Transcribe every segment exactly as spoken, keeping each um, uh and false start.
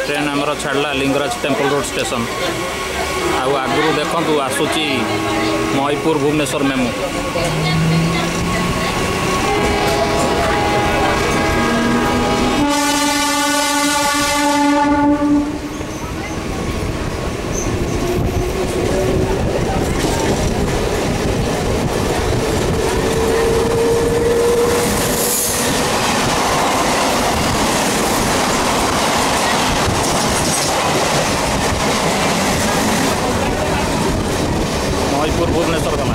Train आमर छाड़ा Lingaraj temple road station आउ आगु देखु आसूची महिपुर भुवनेश्वर मेमू। महिपुर भुवनेश्वर गला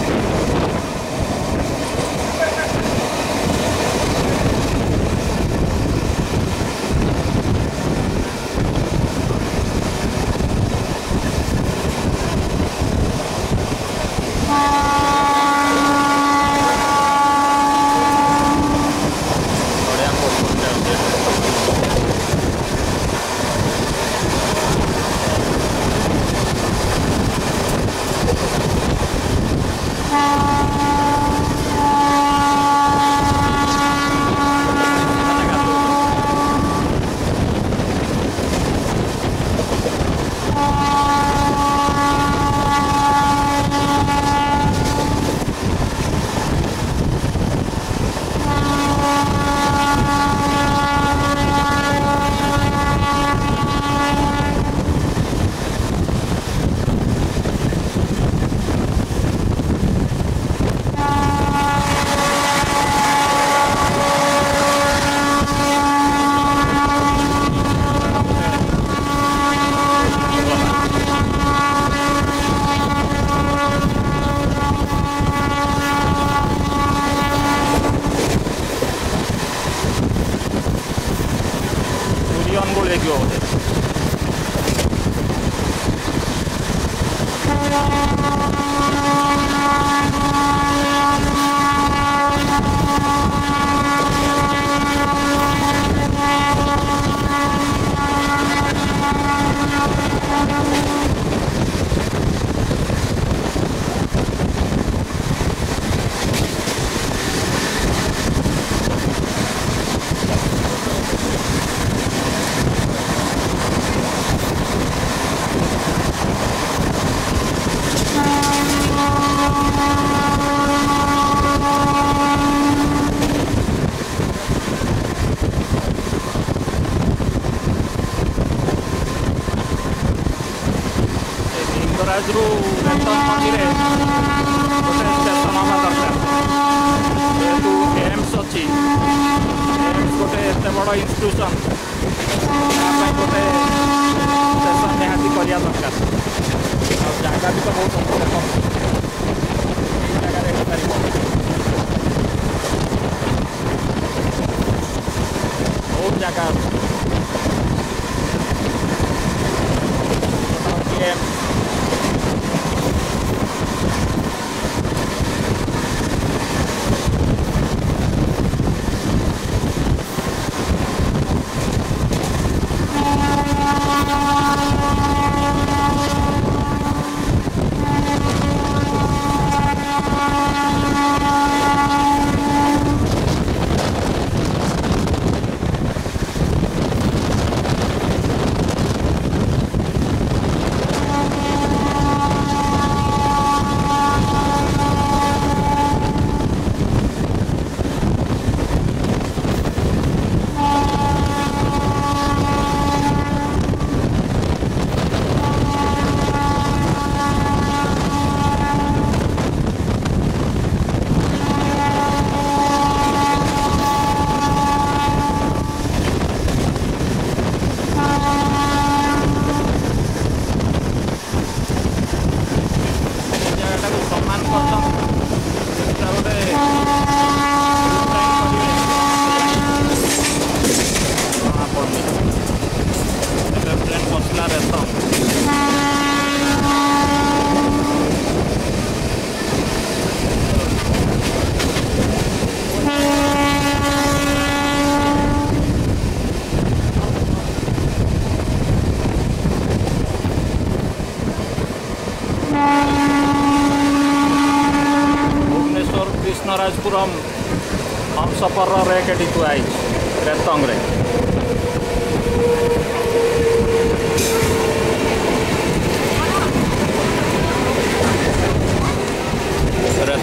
अंगुल एक लिंगराजु मंदिर गोटे स्टेशन हवा दरकार जेहतु एम्स अच्छी एम्स गोटे एत बड़ इन्स्टिट्यूशन गोटे स्टेशन निहाती करिया दरकार जगह भी तो बहुत जगह देखिपार बहुत जगह एम्स कृष्णराजपुरम हम सफर रेक थुआई रेतंग रे।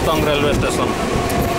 पतंग रेलवे स्टेशन।